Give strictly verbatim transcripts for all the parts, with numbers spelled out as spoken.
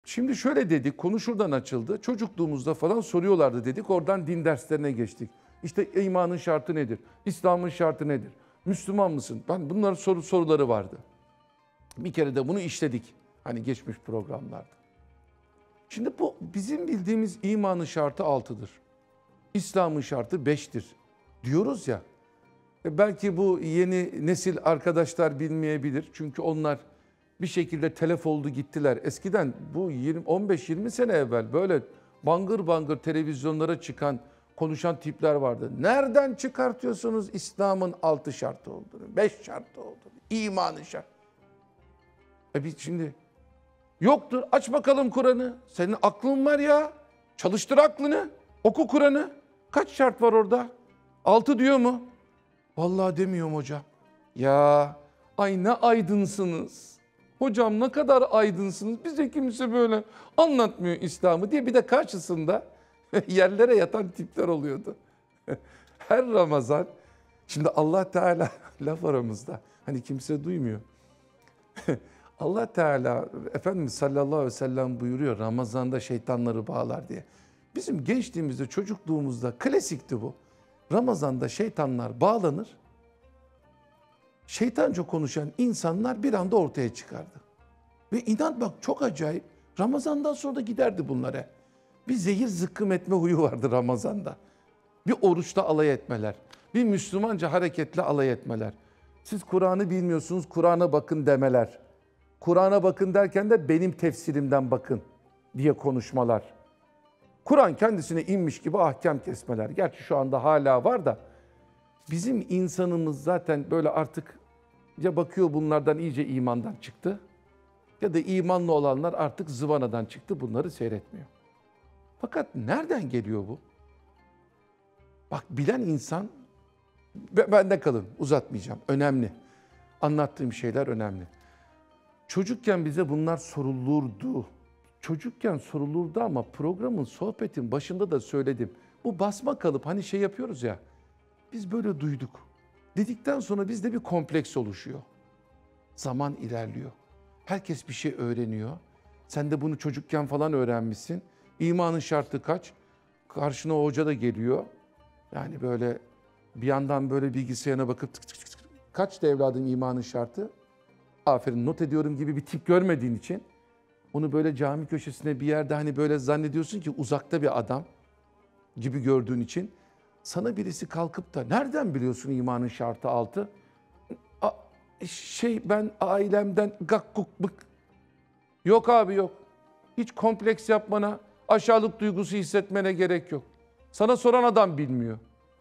Şimdi şöyle dedik, konu şuradan açıldı. Çocukluğumuzda falan soruyorlardı dedik, oradan din derslerine geçtik. İşte imanın şartı nedir? İslam'ın şartı nedir? Müslüman mısın? Ben bunların soru soruları vardı. Bir kere de bunu işledik. Hani geçmiş programlarda. Şimdi bu bizim bildiğimiz imanın şartı altıdır. İslam'ın şartı beştir. Diyoruz ya. E belki bu yeni nesil arkadaşlar bilmeyebilir. Çünkü onlar bir şekilde telef oldu gittiler. Eskiden bu on beş yirmi sene evvel böyle bangır bangır televizyonlara çıkan, konuşan tipler vardı. Nereden çıkartıyorsunuz İslam'ın altı şartı olduğunu, beş şartı olduğunu, imanın şartı? E biz şimdi yoktur. Aç bakalım Kur'an'ı. Senin aklın var ya. Çalıştır aklını. Oku Kur'an'ı. Kaç şart var orada? Altı diyor mu? Vallahi demiyorum hocam. Ya ay ne aydınsınız. Hocam ne kadar aydınsınız. Bize kimse böyle anlatmıyor İslam'ı diye bir de karşısında yerlere yatan tipler oluyordu. Her Ramazan. Şimdi Allah Teala laf aramızda. Hani kimse duymuyor. Allah Teala Efendimiz sallallahu aleyhi ve sellem buyuruyor Ramazan'da şeytanları bağlar diye. Bizim gençliğimizde, çocukluğumuzda klasikti bu. Ramazan'da şeytanlar bağlanır. Şeytanca konuşan insanlar bir anda ortaya çıkardı. Ve inan bak çok acayip. Ramazan'dan sonra da giderdi bunlara. Bir zehir zıkkım etme huyu vardı Ramazan'da. Bir oruçta alay etmeler. Bir Müslümanca hareketle alay etmeler. Siz Kur'an'ı bilmiyorsunuz, Kur'an'a bakın demeler. Kur'an'a bakın derken de benim tefsirimden bakın diye konuşmalar. Kur'an kendisine inmiş gibi ahkam kesmeler. Gerçi şu anda hala var da bizim insanımız zaten böyle artık ya bakıyor bunlardan iyice imandan çıktı ya da imanlı olanlar artık zıvanadan çıktı, bunları seyretmiyor. Fakat nereden geliyor bu? Bak bilen insan, bende kalın, uzatmayacağım, önemli. Anlattığım şeyler önemli. Çocukken bize bunlar sorulurdu. Çocukken sorulurdu ama programın, sohbetin başında da söyledim. Bu basma kalıp hani şey yapıyoruz ya, biz böyle duyduk. Dedikten sonra bizde bir kompleks oluşuyor. Zaman ilerliyor. Herkes bir şey öğreniyor. Sen de bunu çocukken falan öğrenmişsin. İmanın şartı kaç? Karşına o hoca da geliyor. Yani böyle bir yandan böyle bilgisayarına bakıp tık tık tık tık. Kaçtı evladım imanın şartı? Aferin not ediyorum gibi bir tip görmediğin için onu böyle cami köşesine bir yerde hani böyle zannediyorsun ki uzakta bir adam gibi gördüğün için sana birisi kalkıp da nereden biliyorsun imanın şartı altı? A, şey ben ailemden gakkuk bık. Yok abi yok. Hiç kompleks yapmana, aşağılık duygusu hissetmene gerek yok. Sana soran adam bilmiyor.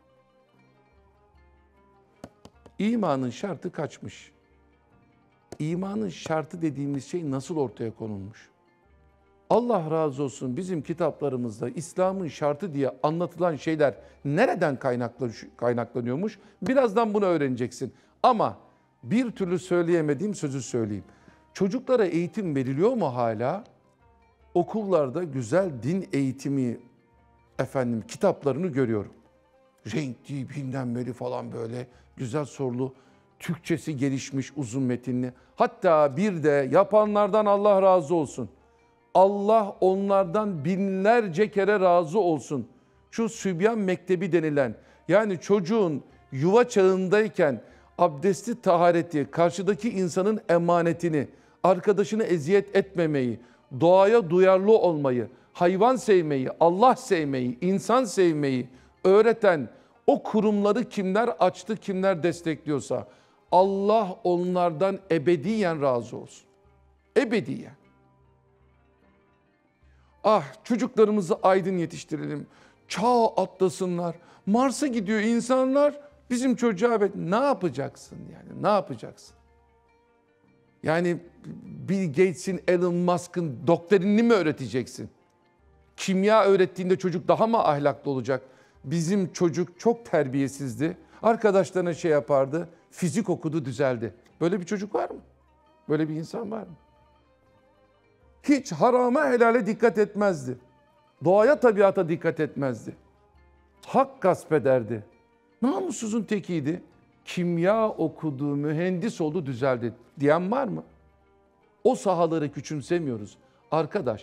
İmanın şartı kaçmış? İmanın şartı dediğimiz şey nasıl ortaya konulmuş? Allah razı olsun bizim kitaplarımızda İslam'ın şartı diye anlatılan şeyler nereden kaynaklanıyormuş? Birazdan bunu öğreneceksin. Ama bir türlü söyleyemediğim sözü söyleyeyim. Çocuklara eğitim veriliyor mu hala? Okullarda güzel din eğitimi efendim kitaplarını görüyorum. Renkli bilmem neli falan böyle güzel sorulu. Türkçesi gelişmiş uzun metinli. Hatta bir de yapanlardan Allah razı olsun. Allah onlardan binlerce kere razı olsun. Şu Sübyan Mektebi denilen yani çocuğun yuva çağındayken abdesti tahareti, karşıdaki insanın emanetini, arkadaşını eziyet etmemeyi, doğaya duyarlı olmayı, hayvan sevmeyi, Allah sevmeyi, insan sevmeyi öğreten o kurumları kimler açtı, kimler destekliyorsa Allah onlardan ebediyen razı olsun. Ebediyen. Ah çocuklarımızı aydın yetiştirelim. Çağ atlasınlar. Mars'a gidiyor insanlar. Bizim çocuğa ne yapacaksın yani? Ne yapacaksın? Yani Bill Gates'in, Elon Musk'ın doktrinini mi öğreteceksin? Kimya öğrettiğinde çocuk daha mı ahlaklı olacak? Bizim çocuk çok terbiyesizdi. Arkadaşlarına şey yapardı. Fizik okudu, düzeldi. Böyle bir çocuk var mı? Böyle bir insan var mı? Hiç harama helale dikkat etmezdi. Doğaya, tabiata dikkat etmezdi. Hak gasp ederdi. Namussuzun tekiydi. Kimya okudu, mühendis oldu, düzeldi diyen var mı? O sahaları küçümsemiyoruz. Arkadaş,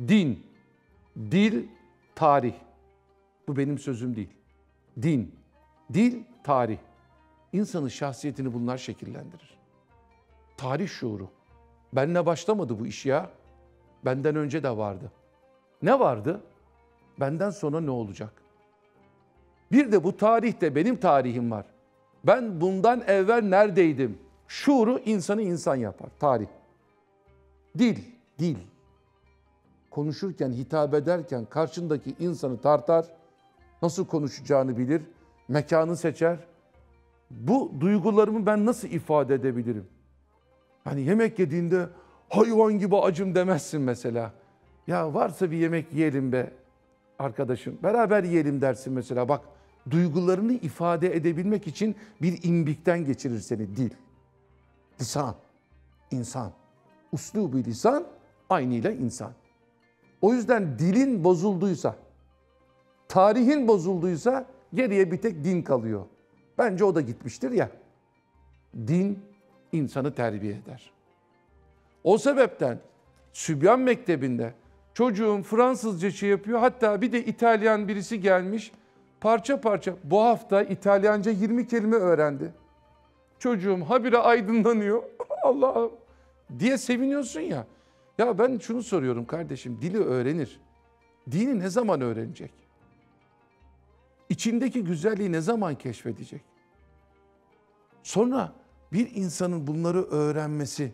Din, dil, tarih. Bu benim sözüm değil. Din, dil, tarih. İnsanın şahsiyetini bunlar şekillendirir. Tarih şuuru. Benle başlamadı bu iş ya. Benden önce de vardı. Ne vardı? Benden sonra ne olacak? Bir de bu tarihte benim tarihim var. Ben bundan evvel neredeydim? Şuuru insanı insan yapar. Tarih. Dil, dil. Konuşurken, hitap ederken karşındaki insanı tartar. Nasıl konuşacağını bilir. Mekanı seçer. Bu duygularımı ben nasıl ifade edebilirim? Hani yemek yediğinde hayvan gibi acım demezsin mesela. Ya varsa bir yemek yiyelim be arkadaşım. Beraber yiyelim dersin mesela. Bak, duygularını ifade edebilmek için bir imbikten geçirir seni dil. Lisan, insan. Uslubu lisan, aynıyla insan. O yüzden dilin bozulduysa, tarihin bozulduysa geriye bir tek din kalıyor. Bence o da gitmiştir ya. Din insanı terbiye eder. O sebepten Sübyan Mektebi'nde çocuğum Fransızca şey yapıyor. Hatta bir de İtalyan birisi gelmiş. Parça parça bu hafta İtalyanca yirmi kelime öğrendi. Çocuğum habire aydınlanıyor. Allah'ım diye seviniyorsun ya. Ya ben şunu soruyorum kardeşim, dili öğrenir. Dini ne zaman öğrenecek? İçindeki güzelliği ne zaman keşfedecek? Sonra bir insanın bunları öğrenmesi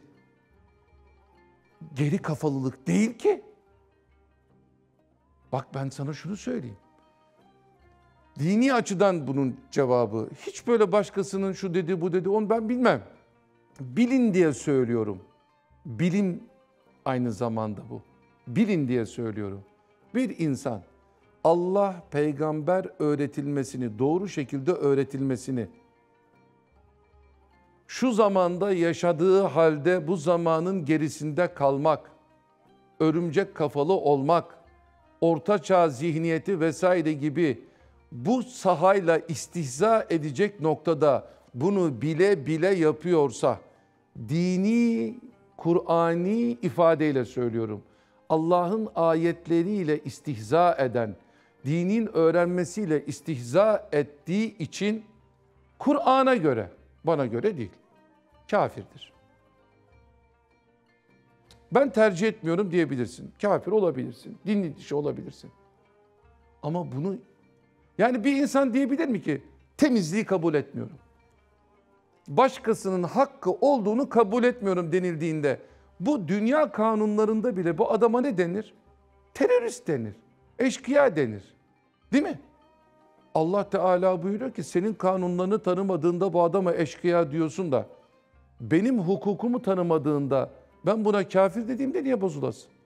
geri kafalılık değil ki. Bak ben sana şunu söyleyeyim. Dini açıdan bunun cevabı. Hiç böyle başkasının şu dedi bu dedi onu ben bilmem. Bilin diye söylüyorum. Bilim aynı zamanda bu. Bilin diye söylüyorum. Bir insan Allah peygamber öğretilmesini, doğru şekilde öğretilmesini, şu zamanda yaşadığı halde bu zamanın gerisinde kalmak, örümcek kafalı olmak, ortaçağ zihniyeti vesaire gibi bu sahayla istihza edecek noktada bunu bile bile yapıyorsa, dini, Kur'ani ifadeyle söylüyorum, Allah'ın ayetleriyle istihza eden, dinin öğrenmesiyle istihza ettiği için Kur'an'a göre, bana göre değil, kafirdir. Ben tercih etmiyorum diyebilirsin. Kafir olabilirsin, dinli dışı olabilirsin. Ama bunu, yani bir insan diyebilir mi ki temizliği kabul etmiyorum? Başkasının hakkı olduğunu kabul etmiyorum denildiğinde bu dünya kanunlarında bile bu adama ne denir? Terörist denir, eşkıya denir. Değil mi? Allah Teala buyuruyor ki senin kanunlarını tanımadığında bu adama eşkıya diyorsun da benim hukukumu tanımadığında ben buna kafir dediğimde niye bozulasın?